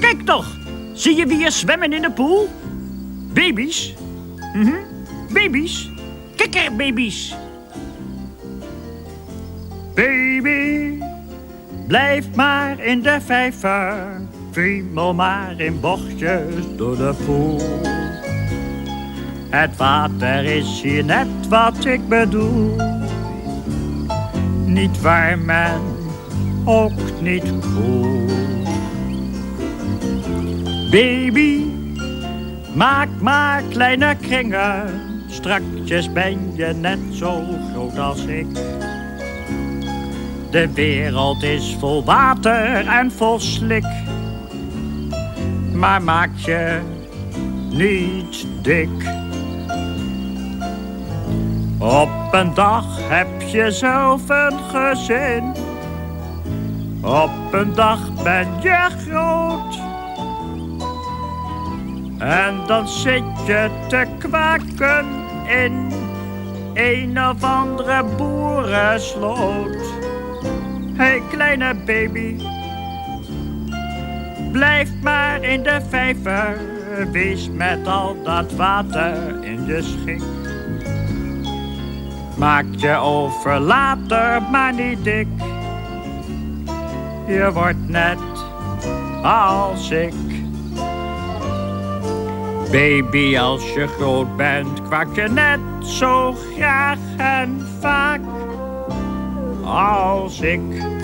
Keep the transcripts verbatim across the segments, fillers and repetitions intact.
Kijk toch, zie je wie er zwemmen in de poel? Baby's. Mhm. Baby's. Kikkerbaby's. Baby, blijf maar in de vijver. Friemel maar in bochtjes door de poel. Het water is hier net wat ik bedoel. Niet warm en ook niet koel. Baby, maak maar kleine kringen. Strakjes ben je net zo groot als ik. De wereld is vol water en vol slik. Maar maak je niet dik. Op een dag heb je zelf een gezin. Op een dag ben je groot. En dan zit je te kwaken in een of andere boerensloot. Hé, hey, kleine baby, blijf maar in de vijver. Wees met al dat water in je schik. Maak je over later maar niet dik. Je wordt net als ik. Baby, als je groot bent, kwak je net zo graag en vaak als ik.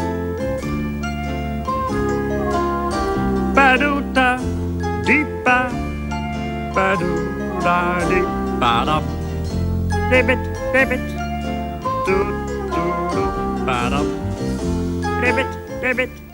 Padoeta, diepa, padoeta, diepa, dap. Ribbit, ribbit, doet, doet, doet, padam. Ribbit, ribbit.